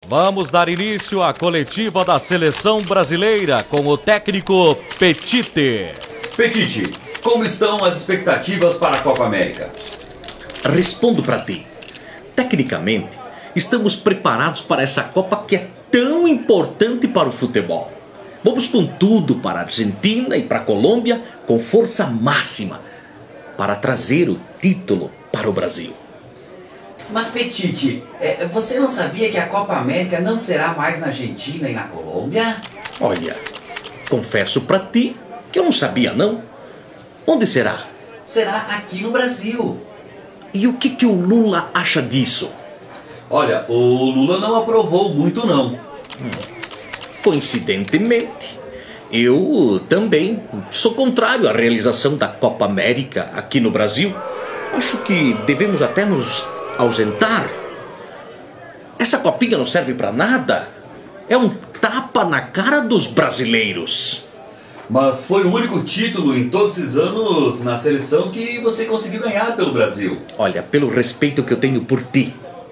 Vamos dar início à coletiva da seleção brasileira com o técnico Petiti. Petiti, como estão as expectativas para a Copa América? Respondo para ti. Tecnicamente, estamos preparados para essa Copa que é tão importante para o futebol. Vamos com tudo para a Argentina e para a Colômbia com força máxima para trazer o título para o Brasil. Mas Petiti, você não sabia que a Copa América não será mais na Argentina e na Colômbia? Olha, confesso para ti que eu não sabia não. Onde será? Será aqui no Brasil. E o que o Lula acha disso? Olha, o Lula não aprovou muito não. Coincidentemente, eu também sou contrário à realização da Copa América aqui no Brasil. Acho que devemos até nos ausentar. Essa copinha não serve para nada. É um tapa na cara dos brasileiros. Mas foi o único título em todos esses anos na seleção que você conseguiu ganhar pelo Brasil. Olha, pelo respeito que eu tenho por ti,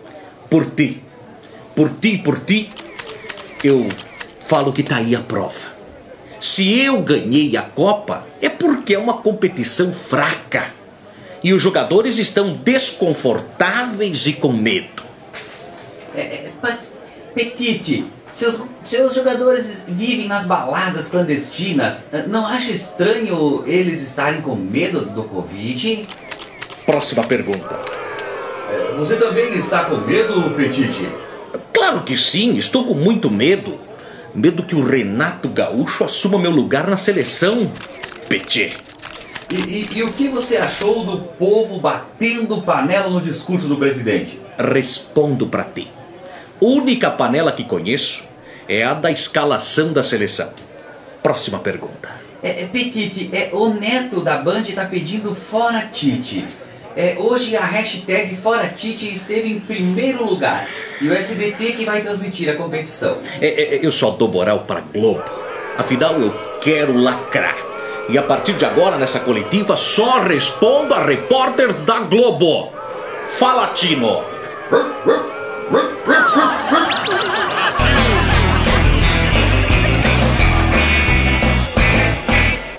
eu falo que tá aí a prova. Se eu ganhei a Copa, é porque é uma competição fraca. E os jogadores estão desconfortáveis e com medo. Petiti, seus jogadores vivem nas baladas clandestinas. Não acha estranho eles estarem com medo do Covid? Próxima pergunta. Você também está com medo, Petiti? Claro que sim, estou com muito medo. Medo que o Renato Gaúcho assuma meu lugar na seleção, Petit. E o que você achou do povo batendo panela no discurso do presidente? Respondo para ti. Única panela que conheço é a da escalação da seleção. Próxima pergunta. Petiti, o Neto da Band está pedindo fora Tite. Hoje a hashtag Fora Tite esteve em primeiro lugar. E o SBT que vai transmitir a competição. Eu só dou moral para Globo. Afinal, eu quero lacrar. E a partir de agora, nessa coletiva, só respondo a repórteres da Globo. Fala, Tino!